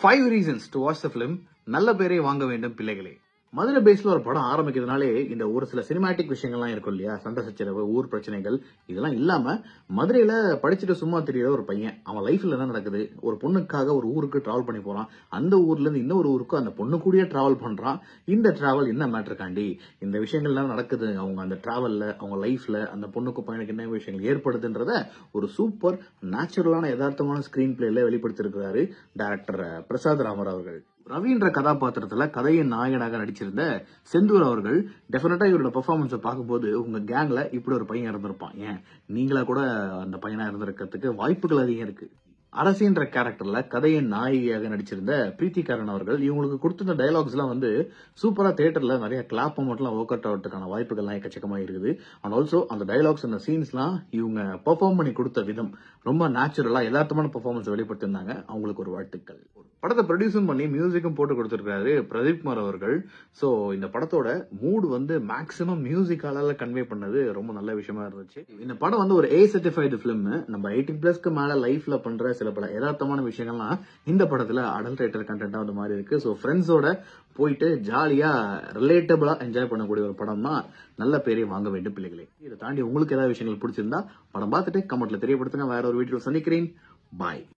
5 reasons to watch the film நல்ல பேரை வாங்க வேண்டும் பிள்ளைகளே. மதுரை பேஸ்ல ஒரு படம் ஆரம்பிக்கிறதுனாலே இந்த ஒரு சில சினிமேட்டிக் விஷயங்கள்லாம் இருக்கும் இல்லையா, சண்டை சச்சரவு, ஊர் பிரச்சனைகள், இதெல்லாம் இல்லாம மதுரையில படிச்சுட்டு சும்மா தெரியாத ஒரு பையன் அவன் லைஃப்ல என்ன நடக்குது, ஒரு பொண்ணுக்காக ஒரு ஊருக்கு டிராவல் பண்ணி போறான், அந்த ஊர்ல இருந்து இன்னொரு ஊருக்கு அந்த பொண்ணு கூடயே டிராவல் பண்றான். இந்த டிராவல் என்ன மேட்டருக்காண்டி, இந்த விஷயங்கள்லாம் நடக்குது அவங்க அந்த டிராவல்ல, அவங்க லைஃப்ல அந்த பொண்ணுக்கு பையனுக்கு என்ன விஷயங்கள் ஏற்படுதுன்றத ஒரு சூப்பர் நேச்சுரலான யதார்த்தமான ஸ்கிரீன் பிளேல வெளிப்படுத்திருக்கிறாரு டைரக்டர் பிரசாத் ராமர் அவர்கள். ரவின்ற கதாபாத்திரத்துல கதையின் நாயகனாக நடிச்சிருந்த செந்தூர் அவர்கள் டெஃபினட்டா இவரோட பெர்ஃபார்மன்ஸை பார்க்கும்போது உங்க கேங்ல இப்படி ஒரு பையன் இருந்திருப்பான், ஏன் நீங்களா கூட அந்த பையனா இருந்திருக்கிறதுக்கு வாய்ப்புகள் அதிகம் இருக்கு. அரசின்ற கேரக்டர்ல கதையின் நாயகியாக நடிச்சிருந்த பிரீத்திகாரன் அவர்கள் இவங்களுக்கு கொடுத்திருந்த டயலாக்ஸ் எல்லாம் சூப்பரா தியேட்டர்ல நிறைய கிளாப் மட்டும் ஒர்க் அவுட் ஆகிறதுக்கான வாய்ப்புகள்லாம் எக்கச்சக்கமா இருக்குது. அண்ட் ஆல்சோ அந்த டயலாக்ஸ் அந்த சீன்ஸ் எல்லாம் இவங்க பெர்ஃபார்ம் பண்ணி கொடுத்த விதம் ரொம்ப நேச்சுரலா யதார்த்தமான பெர்ஃபார்மன்ஸ் வெளிப்படுத்திருந்தாங்க. அவங்களுக்கு ஒரு வாழ்த்துக்கள். படத்தை ப்ரொடியூஸும் பண்ணி மியூசிக்கும் போட்டு கொடுத்திருக்காரு பிரதீப் குமார் அவர்கள். சோ இந்த படத்தோட மூடு மேக்சிமம் மியூசிக்கால கன்வே பண்ணது ரொம்ப நல்ல விஷயமா இருந்துச்சு. இந்த படம் ஒரு A சர்டிஃபைடு பிலிம். நம்ம 18+ மேல லைஃப்ல பண்ற சில பல யதார்த்தமான விஷயங்கள்லாம் இந்த படத்துல அடல்ட்ரேட்டர் கண்டென்ட்டா வந்து மாதிரி இருக்கு. சோ ஃப்ரெண்ட்ஸோட போயிட்டு ஜாலியா ரிலேட்டபிளா என்ஜாய் பண்ணக்கூடிய ஒரு படம் தான் நல்ல பேரை வாங்க வேண்டும் பிள்ளைகளே. இதை தாண்டி உங்களுக்கு ஏதாவது விஷயங்கள் பிடிச்சிருந்தா படம் பார்த்துட்டு கமெண்ட்ல தெரியப்படுத்துங்க. வேற ஒரு வீடியோ சந்திக்கிறேன். பாய்.